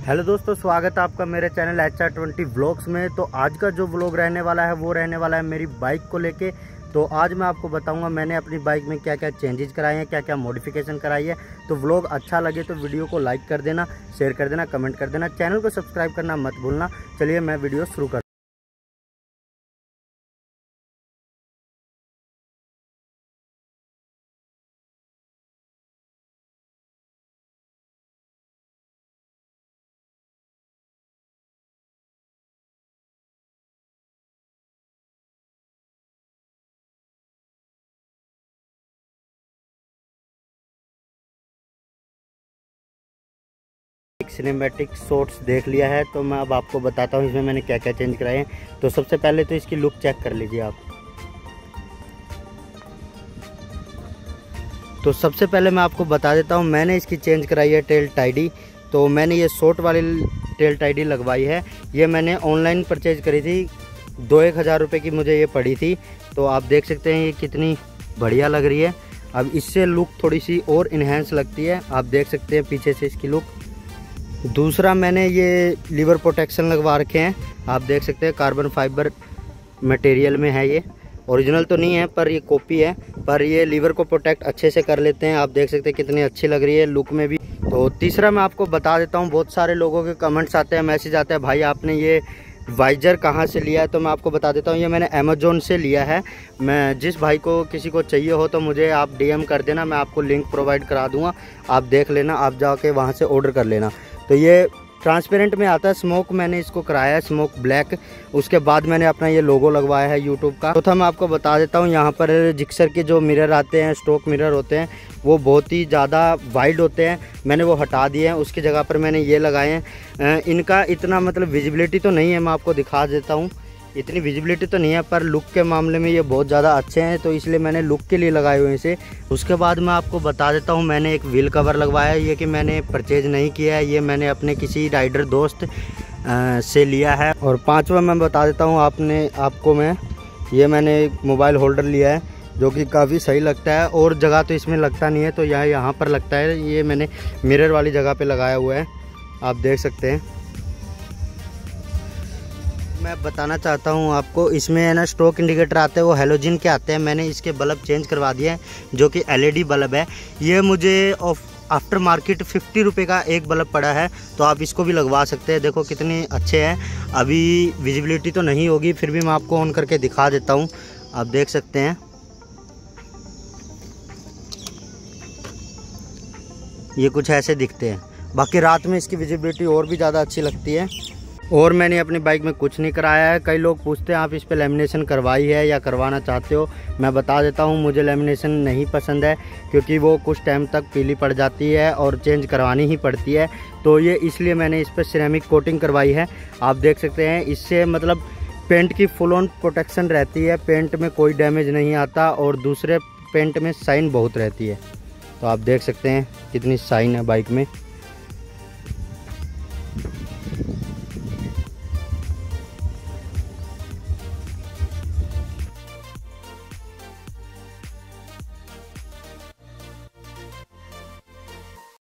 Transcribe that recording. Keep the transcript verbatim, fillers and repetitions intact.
Hello दोस्तों, स्वागत है आपका मेरे channel H R twenty vlogs में। तो आज का जो व्लॉग रहने वाला है वो रहने वाला है मेरी बाइक को लेके। तो आज मैं आपको बताऊंगा मैंने अपनी बाइक में क्या क्या चेंजेस कराए हैं, क्या क्या मॉडिफिकेशन कराई है। तो व्लॉग अच्छा लगे तो वीडियो को लाइक कर देना, शेयर कर देना, कमेंट कर देना, चैनल को सब्सक्राइब करना मत भूलना। चलिए मैं वीडियो शुरू कर सिनेमैटिक शॉट्स देख लिया है। तो मैं अब आपको बताता हूँ इसमें मैंने क्या क्या चेंज कराए हैं। तो सबसे पहले तो इसकी लुक चेक कर लीजिए आप। तो सबसे पहले मैं आपको बता देता हूँ मैंने इसकी चेंज कराई है टेल टाइडी। तो मैंने ये शॉर्ट वाली टेल टाइडी लगवाई है। ये मैंने ऑनलाइन परचेज करी थी, दो एक हज़ार रुपये की मुझे ये पड़ी थी। तो आप देख सकते हैं ये कितनी बढ़िया लग रही है। अब इससे लुक थोड़ी सी और इन्हेंस लगती है। आप देख सकते हैं पीछे से इसकी लुक। दूसरा मैंने ये लीवर प्रोटेक्शन लगवा रखे हैं। आप देख सकते हैं कार्बन फाइबर मटेरियल में है। ये ओरिजिनल तो नहीं है पर ये कॉपी है, पर ये लीवर को प्रोटेक्ट अच्छे से कर लेते हैं। आप देख सकते हैं कितनी अच्छी लग रही है लुक में भी। तो तीसरा मैं आपको बता देता हूँ, बहुत सारे लोगों के कमेंट्स आते हैं, मैसेज आते हैं, भाई आपने ये वाइजर कहाँ से लिया है। तो मैं आपको बता देता हूँ ये मैंने अमेज़ॉन से लिया है। मैं जिस भाई को किसी को चाहिए हो तो मुझे आप डी एम कर देना, मैं आपको लिंक प्रोवाइड करा दूँगा। आप देख लेना, आप जाके वहाँ से ऑर्डर कर लेना। तो ये ट्रांसपेरेंट में आता है। स्मोक मैंने इसको कराया है, स्मोक ब्लैक। उसके बाद मैंने अपना ये लोगो लगवाया है यूट्यूब का। तो था मैं आपको बता देता हूँ यहाँ पर जिक्सर के जो मिरर आते हैं, स्टॉक मिरर होते हैं, वो बहुत ही ज़्यादा वाइड होते हैं। मैंने वो हटा दिए हैं, उसकी जगह पर मैंने ये लगाए हैं। इनका इतना मतलब विजिबिलिटी तो नहीं है, मैं आपको दिखा देता हूँ। इतनी विजिबिलिटी तो नहीं है पर लुक के मामले में ये बहुत ज़्यादा अच्छे हैं, तो इसलिए मैंने लुक के लिए लगाए हुए इसे। उसके बाद मैं आपको बता देता हूँ मैंने एक व्हील कवर लगवाया है। ये कि मैंने परचेज नहीं किया है, ये मैंने अपने किसी राइडर दोस्त आ, से लिया है। और पांचवा मैं बता देता हूँ आपने आपको मैं ये मैंने एक मोबाइल होल्डर लिया है जो कि काफ़ी सही लगता है। और जगह तो इसमें लगता नहीं है, तो यहाँ यहाँ पर लगता है। ये मैंने मिरर वाली जगह पर लगाया हुआ है, आप देख सकते हैं। मैं बताना चाहता हूँ आपको, इसमें है ना स्ट्रोक इंडिकेटर आते हैं, वो हेलोजन के आते हैं। मैंने इसके बल्ब चेंज करवा दिए हैं जो कि एल ई डी बल्ब है। ये मुझे आफ्टर मार्केट फिफ्टी रुपये का एक बल्ब पड़ा है, तो आप इसको भी लगवा सकते हैं। देखो कितने अच्छे हैं। अभी विजिबिलिटी तो नहीं होगी, फिर भी मैं आपको ऑन करके दिखा देता हूँ। आप देख सकते हैं ये कुछ ऐसे दिखते हैं। बाकी रात में इसकी विजिबिलिटी और भी ज़्यादा अच्छी लगती है। और मैंने अपनी बाइक में कुछ नहीं कराया है। कई लोग पूछते हैं आप इस पे लेमिनेशन करवाई है या करवाना चाहते हो। मैं बता देता हूँ मुझे लेमिनेशन नहीं पसंद है, क्योंकि वो कुछ टाइम तक पीली पड़ जाती है और चेंज करवानी ही पड़ती है। तो ये इसलिए मैंने इस पर सिरेमिक कोटिंग करवाई है। आप देख सकते हैं इससे मतलब पेंट की फुल ऑन प्रोटेक्शन रहती है, पेंट में कोई डैमेज नहीं आता और दूसरे पेंट में शाइन बहुत रहती है। तो आप देख सकते हैं कितनी शाइन है बाइक में।